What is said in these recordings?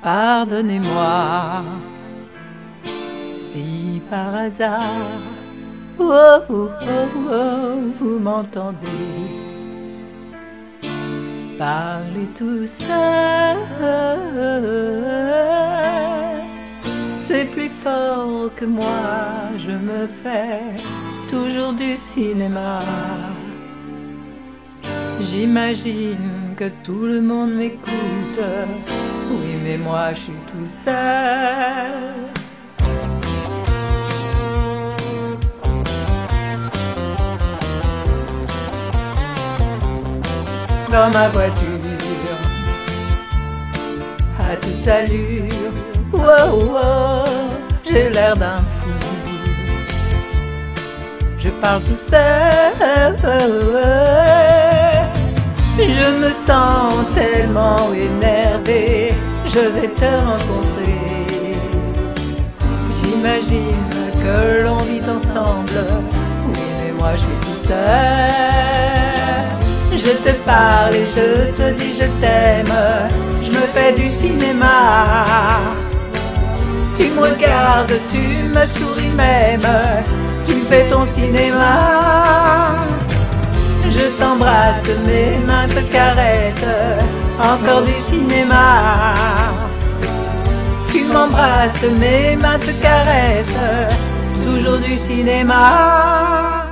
Pardonnez-moi si par hasard, oh, oh, oh, oh, vous m'entendez parler tout seul. C'est plus fort que moi, je me fais toujours du cinéma. J'imagine que tout le monde m'écoute, oui mais moi je suis tout seul. Dans ma voiture, à toute allure, wow, wow, j'ai l'air d'un fou. Je parle tout seul, je me sens tellement énervé, je vais te rencontrer. J'imagine que l'on vit ensemble, oui mais moi je suis tout seul. Je te parle et je te dis je t'aime, je me fais du cinéma. Tu me regardes, tu me souris même, tu me fais ton cinéma. Je t'embrasse, mes mains te caressent, encore du cinéma. Tu m'embrasses, mes mains te caressent, toujours du cinéma.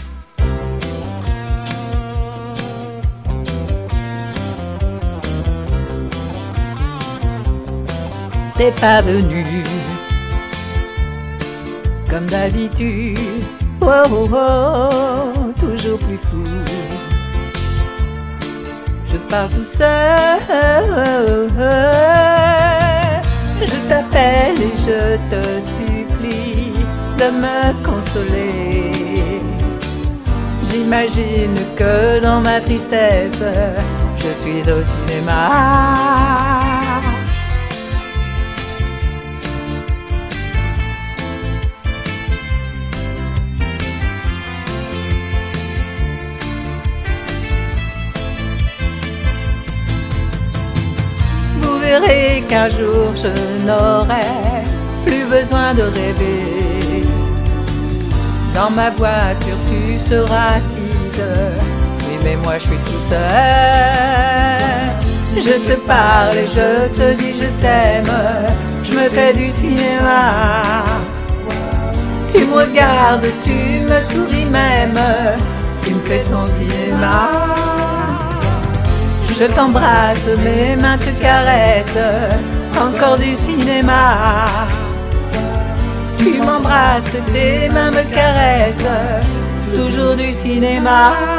T'es pas venu comme d'habitude, oh, oh, oh, toujours plus fou. Je parle tout seul, je t'appelle et je te supplie de me consoler. J'imagine que dans ma tristesse, je suis au cinéma. Vous verrez qu'un jour je n'aurai plus besoin de rêver. Dans ma voiture tu seras assise, oui mais moi je suis tout seul. Je te parle et je te dis je t'aime, je me fais du cinéma. Tu me regardes, tu me souris même, tu me fais ton cinéma. Je t'embrasse, mes mains te caressent, encore du cinéma. Tu m'embrasses, tes mains me caressent, toujours du cinéma.